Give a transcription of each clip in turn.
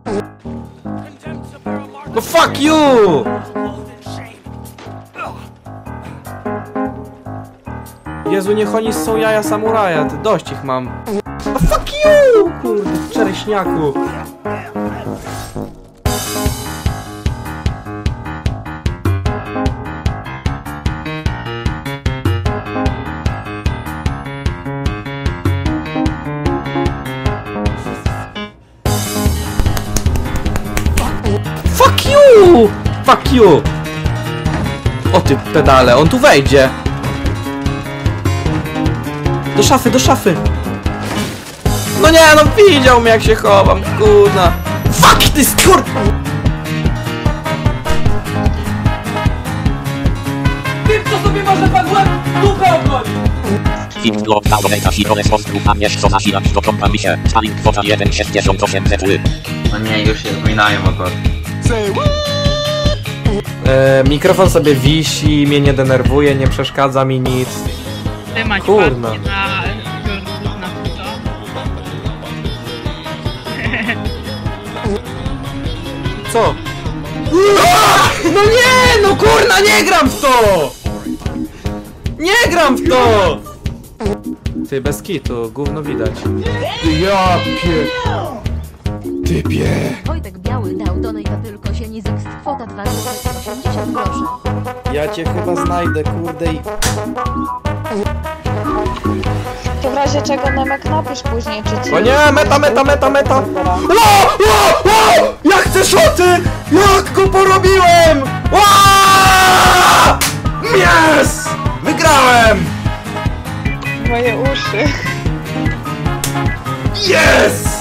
No fuck you! Jezu, niech oni są jaja samuraja, ty dość ich mam. No fuck you! Kurde, czereśniaku. Fuck you! Fuck you! O ty pedale, on tu wejdzie. Do szafy, do szafy! No nie, no widział mnie jak się chowam, kurna! Fuck, ty skur... Tym, co sobie może pan łeb dupę obchodzić! Film lockdown zasilone z ostru, a wiesz co zasilać do kompa mi się. Stalin kwota 1,68 zetły. No nie, już się zapominają o to. Mikrofon sobie wisi, mnie nie denerwuje, nie przeszkadza mi nic. Ty masz Kurna. ładnie na to. Co? No nie, no kurna, nie gram w to! Nie gram w to! Ty, bez kitu, gówno widać. Ja pier... Typie. Wojtek Biały dał donate tylko się nie zepst kwota 2,80 groszy. Ja cię chyba znajdę, kurde i... To w razie czego Nemek napisz później, czy ci... O nie, meta! Ło! Ja chcę szoty! Jak go porobiłem! Yes! Wygrałem! Moje uszy. Yes!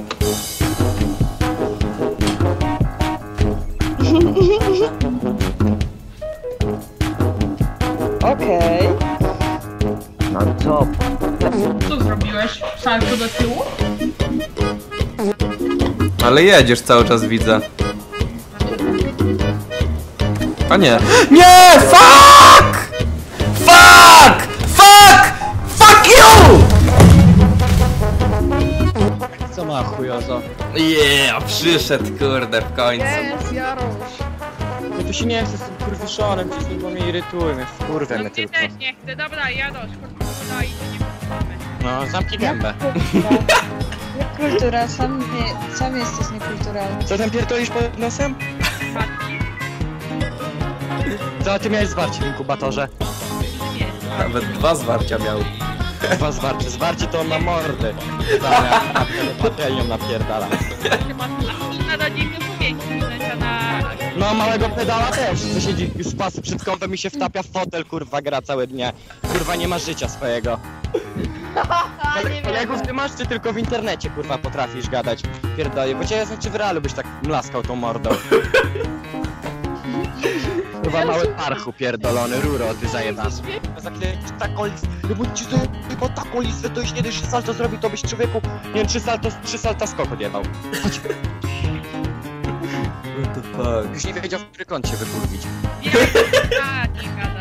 Okej. Co zrobiłeś? Salto do tyłu? Ale jedziesz cały czas, widzę. A nie. Nie! Fuck! Fuck! Fuck! Fuck you! Co ma chujozo? Yeah, przyszedł, kurde, w końcu. Jest, Jarosz. Ja tu się nie chcę z tym kurwiszonem, przecież bo mnie irytuje, mnie wkurwę No mnie mnie tylko. też nie chcę. Dobra, Jarosz, chodź i nie pogadamy. No, zamknij gębę. Jak kultura, sam jesteś niekulturalny. Co tam pierdolisz pod nosem? Matki? Co ty miałeś zwarcie w inkubatorze? Nie. Nawet dwa zwarcia miał. Dwa zwarcie, zwarcie to on na mordę. Dobra, patelnią napierdala. Chyba na do niego powieki, na... No, małego pedała też, co siedzi z pasy przed kąpem i się wtapia w fotel, kurwa, gra całe dnie. Kurwa, nie ma życia swojego. Kolegów ty masz, czy tylko w internecie, kurwa, potrafisz gadać? Pierdolę, bo cię znaczy w realu byś tak mlaskał tą mordą. Kurwa, mały parchu pierdolony, ruro, ty zajebasz. Zaklejesz taką listę, bo ci bo taką listę, to już nie dość, że salto zrobi, to byś człowieku, nie wiem, 3 salta skok odjebał. Chodź. What the fuck? Już nie wiedział, w który kąt się wykurwić. Nie, nie,